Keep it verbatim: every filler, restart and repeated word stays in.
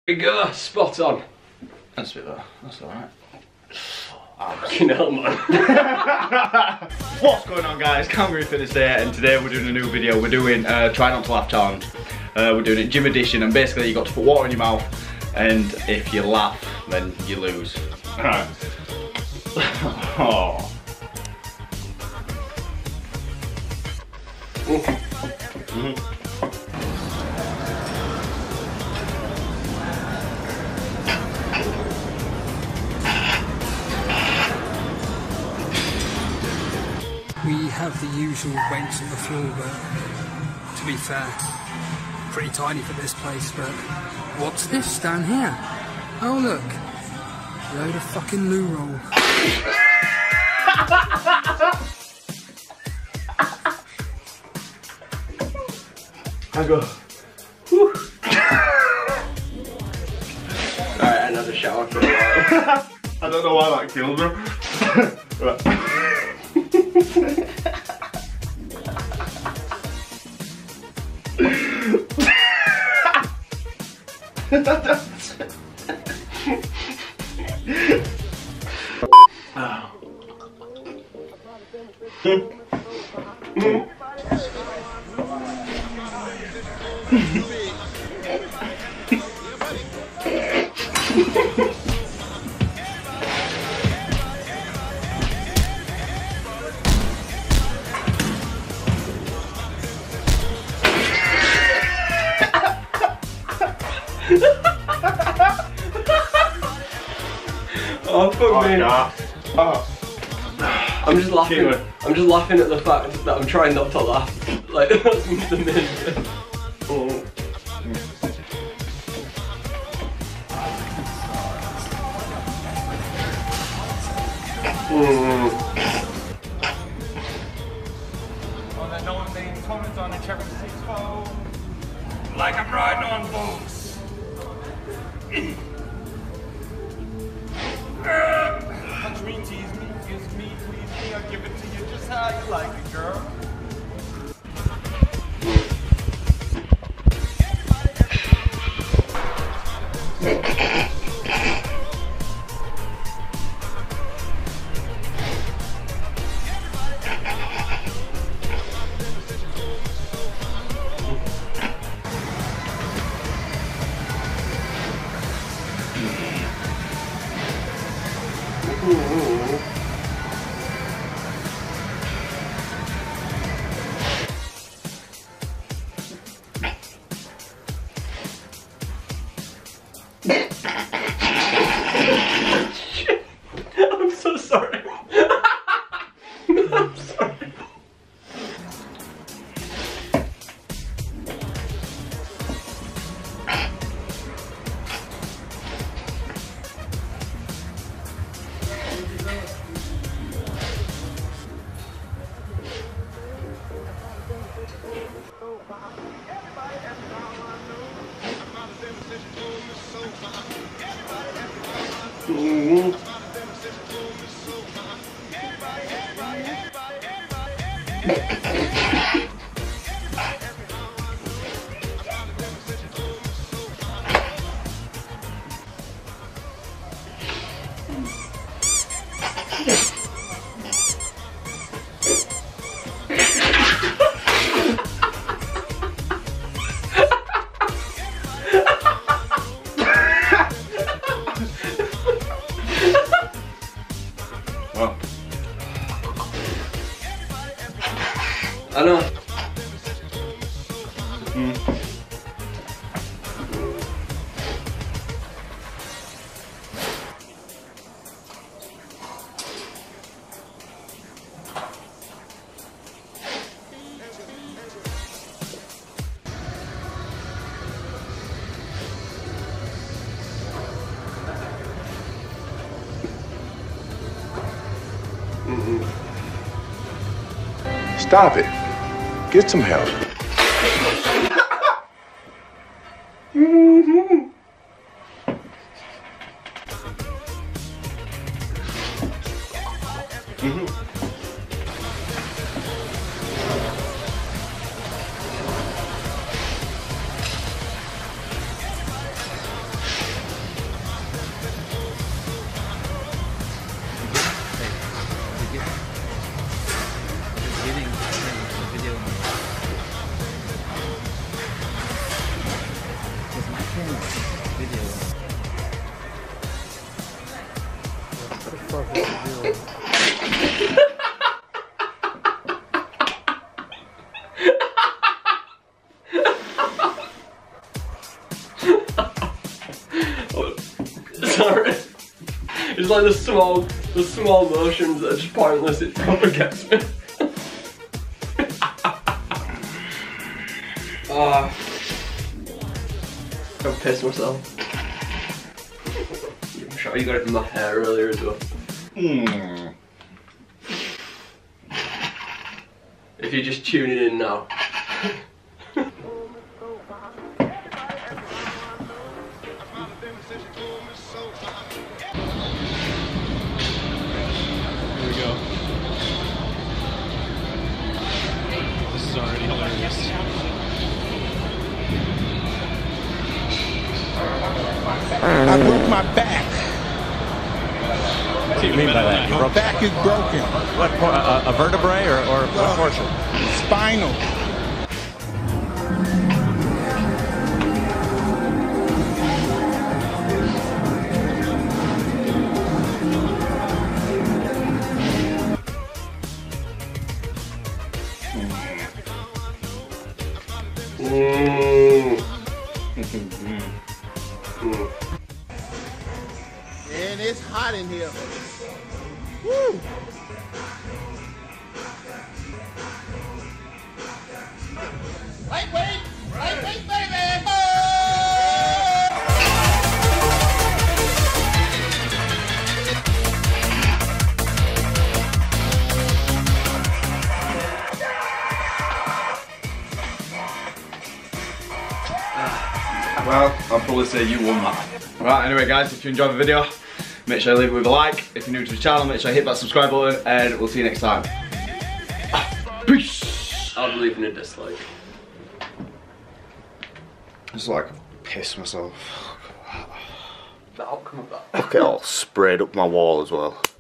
We go, spot on. That's a bit better, that's alright. Fucking hell, man. What's going on, guys? Calgary Fitness here, and today we're doing a new video. We're doing uh, Try Not to Laugh Challenge. Uh, we're doing it gym edition, and basically you got to put water in your mouth, and if you laugh, then you lose. Alright. Oh. Mm-hmm. We have the usual bench on the floor, but to be fair, pretty tiny for this place. But what's this down here? Oh look, a load of fucking loo roll. I go. Whew. Alright, another shower for a while. I don't know why that killed me. Right. Oh fuck oh, me! Nah. Oh. I'm just laughing. I'm just laughing at the fact that I'm trying not to laugh. Like that's the main thing. Oh. Mm. On that non-main comment on the Cherry six phone, like I'm riding on boats. Touch me, tease me, kiss me, please me, I'll give it to you just how you like it, girl. Shit. I'm so sorry. I'm sorry. Mm-hmm. Well. I know. Mm. Mm-hmm. Stop it. Get some help. Mm-hmm. Mm-hmm. video. What the fuck is it doing? Sorry. It's like the small, the small motions that are just pointless. It proper gets me. Ah, oh, I've pissed myself. I'm sure you got it in my hair earlier as well. Mm. If you're just tuning in now. Here we go. This is already hilarious. I broke my back. What do you mean by that? You My broke back is broken. what? por- A, a vertebrae or, or what portion? Spinal. Mm. And it's hot in here. Woo! Wait, wait! Wait, wait, baby! Oh! Well, I'll probably say you won that. Right, anyway guys, if you enjoyed the video, make sure you leave it with a like. If you're new to the channel, make sure you hit that subscribe button, and we'll see you next time. Peace! I'll be leaving a dislike. Just like piss myself. The outcome of that. Look, it all sprayed up my wall as well.